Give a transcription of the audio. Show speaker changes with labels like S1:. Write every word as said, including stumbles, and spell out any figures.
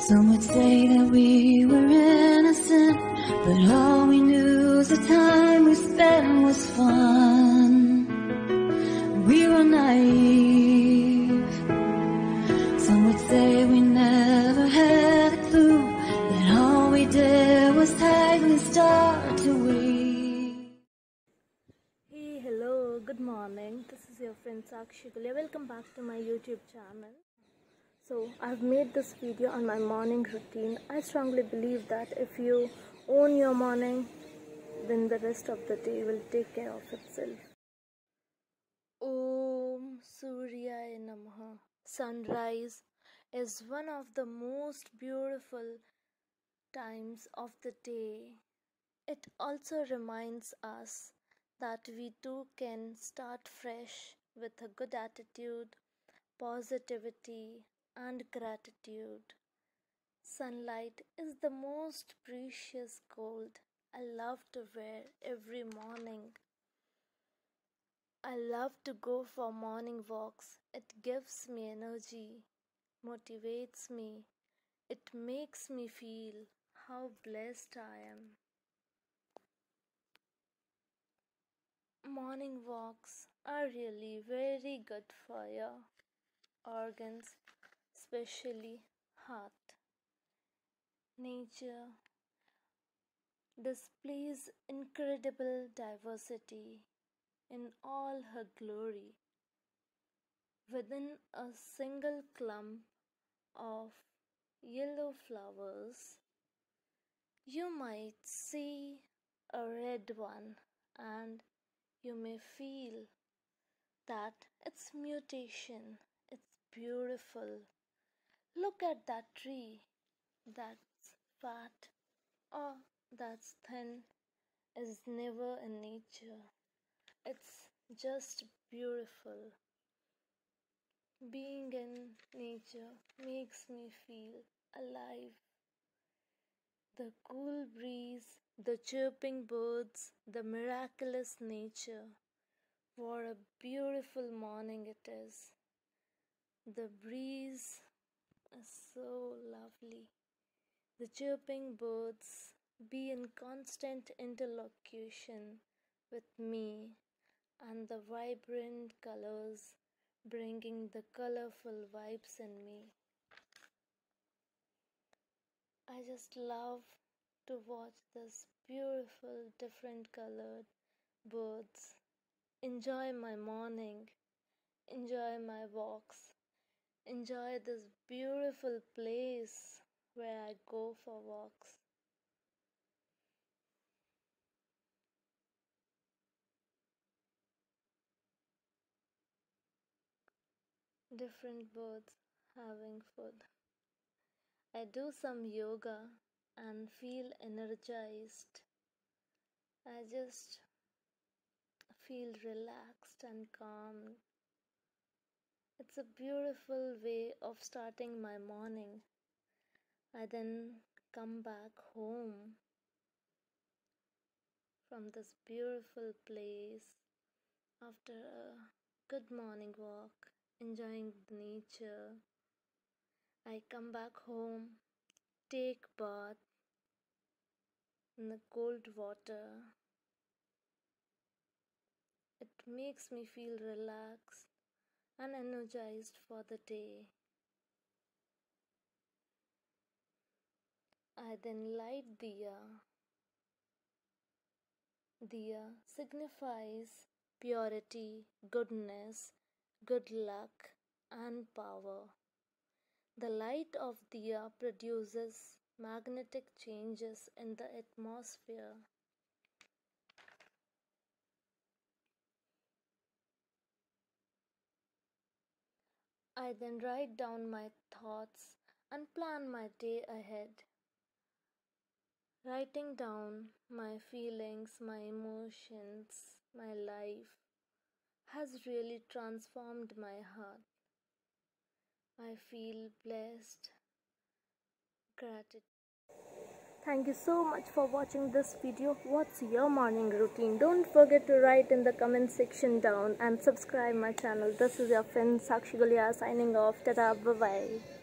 S1: Some would say that we were innocent, but all we knew was the time we spent was fun. We were naive. Some would say we never had a clue, that all we did was tightly start to weave.
S2: Hey, hello, good morning. This is your friend Sakshi Gulia. Welcome back to my YouTube channel. So I've made this video on my morning routine. I strongly believe that if you own your morning, then the rest of the day will take care of itself. Om Suryaya Namaha. Sunrise is one of the most beautiful times of the day. It also reminds us that we too can start fresh with a good attitude, positivity, and gratitude. Sunlight is the most precious gold I love to wear every morning. I love to go for morning walks. It gives me energy, motivates me. It makes me feel how blessed I am. Morning walks are really very good for your organs, especially heart. Nature displays incredible diversity in all her glory. Within a single clump of yellow flowers, you might see a red one, and you may feel that it's mutation. It's beautiful. Look at that tree. That's fat or that's thin is never in nature. It's just beautiful. Being in nature makes me feel alive. The cool breeze, the chirping birds, the miraculous nature. What a beautiful morning it is. The breeze is so lovely. The chirping birds be in constant interlocution with me, and the vibrant colors bringing the colorful vibes in me. I just love to watch this beautiful different colored birds. Enjoy my morning, enjoy my walks, enjoy this beautiful place where I go for walks. Different birds having food. I do some yoga and feel energized. I just feel relaxed and calm. It's a beautiful way of starting my morning. I then come back home from this beautiful place after a good morning walk, enjoying the nature. I come back home, take bath in the cold water. It makes me feel relaxed and energized for the day. I then light diya. Diya signifies purity, goodness, good luck, and power. The light of diya produces magnetic changes in the atmosphere. I then write down my thoughts and plan my day ahead. Writing down my feelings, my emotions, my life has really transformed my heart. I feel blessed, gratitude. Thank you so much for watching this video. What's your morning routine? Don't forget to write in the comment section down and subscribe my channel. This is your friend Sakshi Gulia signing off. Tada, bye bye.